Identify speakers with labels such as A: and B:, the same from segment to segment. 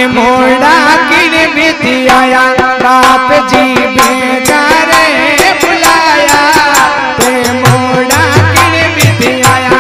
A: मोड़ा किन विधि आया बाप जी बेगारे बुलाया ते मोड़ा किन विधि आया।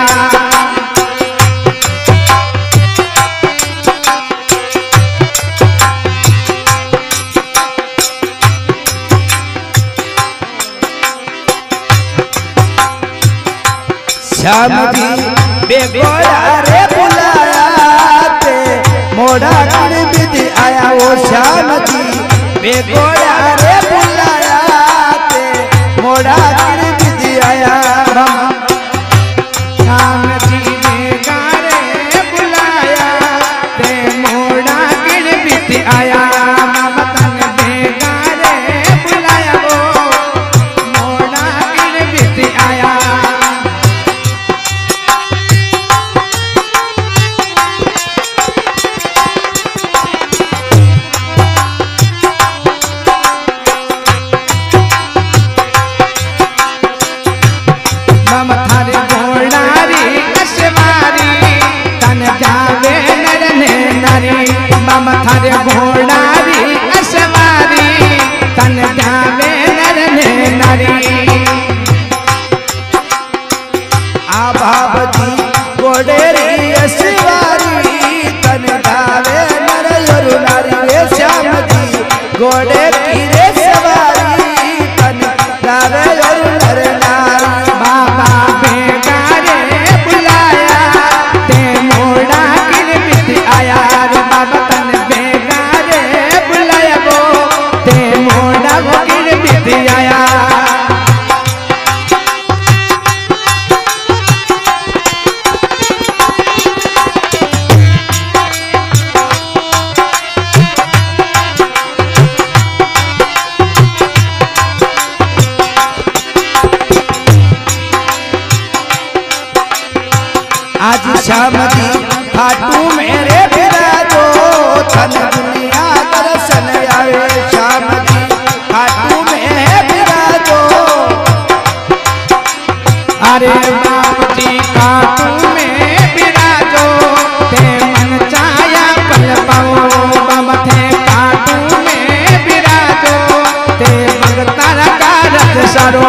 B: श्याम जी बेगोड़ा रे बुलाया ते मोड़ा किन विधि आया। वो श्याम जी बेगोड़ा रे बुलाया ते मोड़ा किन विधि आया।
A: श्याम जी बेगारे बुलाया ते मोड़ा किन विधि आया। ममतन बेगारे बुलाया वो मोड़ा किन विधि आया। थारे घोड़ारी असवारी तन जावे नर ने नारी।
B: आ बाप जी घोड़ेरी असवारी तन जावे नर और नारी। रे श्याम जी घोड़े की रे सवारी तन जावे और नर नारी।
A: बाबा बेगारे बुलाया ते मोड़ा किन विधि आया। रे बाबा तन बेगारे बुलाया वो ते मोड़ा वो किन विधि आया।
B: आज श्याम जी खाटू मेरे बिराजो तन दुनिया दर्शन आवे। श्याम जी खाटू में बिराजो।
A: अरे बाप जी खाटू में बिराजो ते मन चाया पल पाओ। बाबा थे खाटू में बिराजो ते भगतारा का रथ सरो।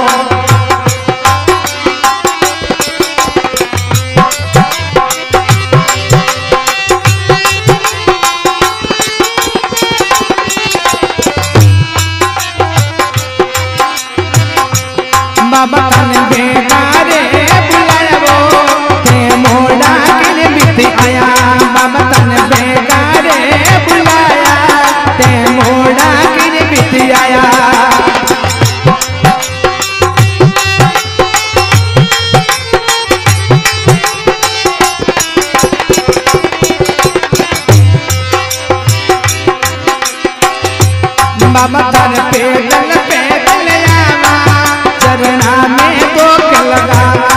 A: बाबा तन बेगारे बुलाया वो ते मोड़ा किन विधि आया। बाबा तन बेगारे बुलाया ते मोड़ा किन विधि आया। बाबा तन पैदल पैदल आवा चरना में तो लगावा।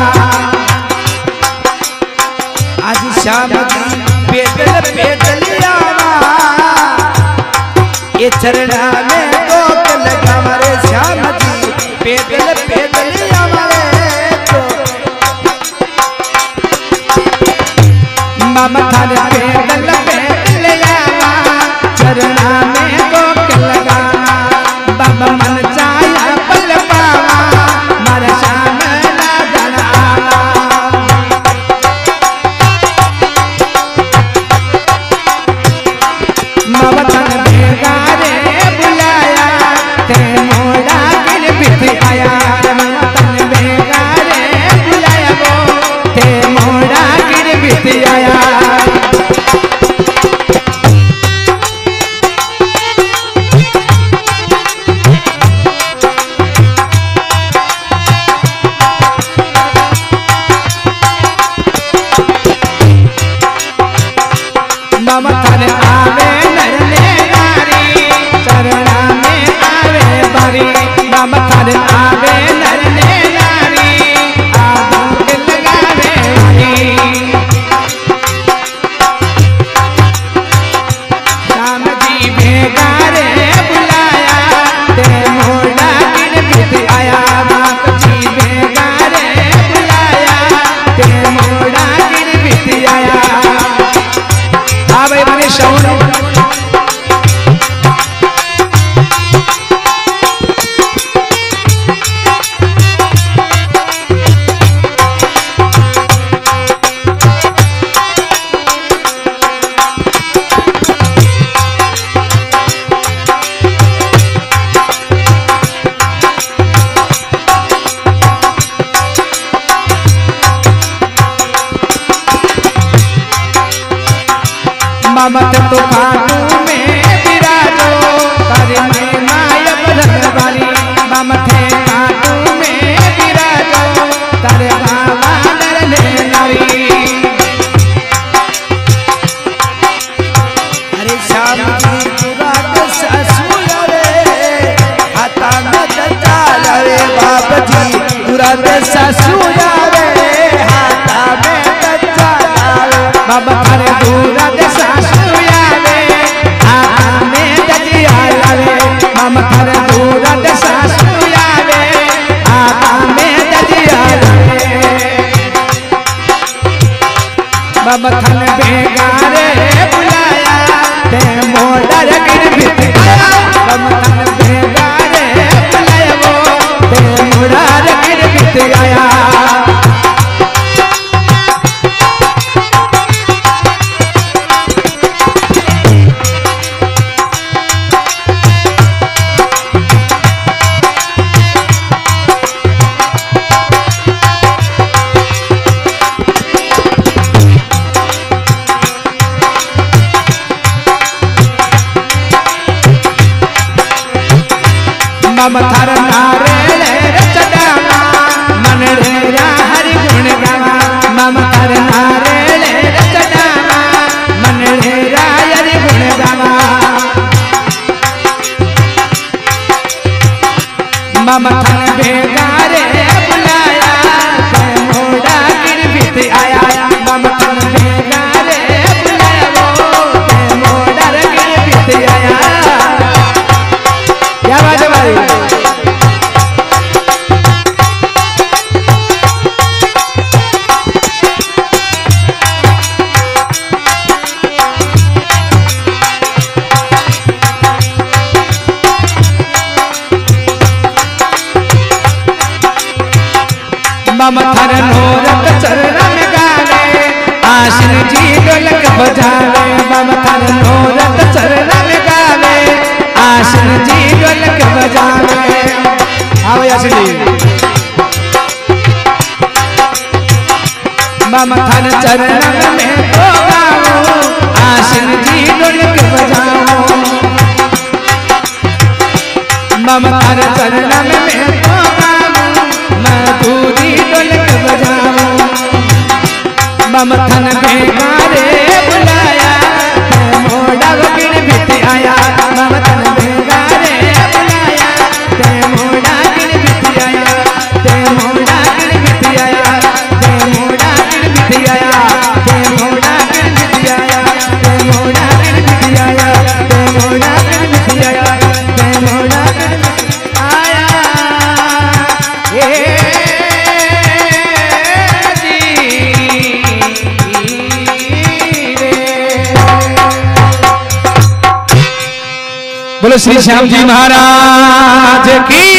B: आज श्याम जी पैदल पैदल आवा ये चरना में तो लगावा। रे श्याम जी पैदल पैदल आवा तो
A: बाबा थारे पैदल पैदल आवा चरना में तो लगावा। बाबा मन चाया पल पावा मारा श्याम लाजन आवा। बाबा तन बेगारे बुला ममत तो काटू में विराजो तारे में नायब रखवारी ममत काटू में विराजो तारे बाबा नरने नारी।
B: अरे श्याम जी रात सासू रे हाथा में दत्ता रे बाप जी तुरंत सासू रे हाथा में दत्ता
A: बाबा थारे दूरत सासू आवे हाथा में दजिया लावे बाबा थारे दूरत सासू आवे हाथा में दजिया लावे बाबा थाने बेगारे बुलाया ते मोडर गिर बित आया बाबा थाने बेगारे बुलाया वो ते मोडर गिर बित आया। ममथर नारे चढ़ावा मन रे हरि गुण गावा ममथर नारे चढ़ावा मन रे हरि गुण गावा ममथन बेगारे बुलाया मोड़ा गिर बीत आया ममथन बेगारे बुलाया वो मोड़ा गिर बीत आया। क्या बात है भाई। ममथर नोरत चरण में गावे आशिन जी ढोलक बजावे ममथर नोरत चरण में गावे आशिन जी ढोलक बजावे। आओ आशिन जी ममथर चरण में तो गाओ आशिन जी ढोलक बजाओ ममथर चरण में तो मधुरी ढोलक बजाओ ममथन बेगारे बुलाया मोड़ा गिर बीत आया ममथन बेगारे बुलाया ते मोड़ा गिर बीत आया ते मोड़ा गिर बीत आया ते मोड़ा गिर बीत आया ते मोड़ा गिर बीत आया ते मोड़ा गिर बीत आया ते मोड़ा गिर बीत आया ते मोड़ा गिर बीत आया। बोलो श्री श्याम जी महाराज की।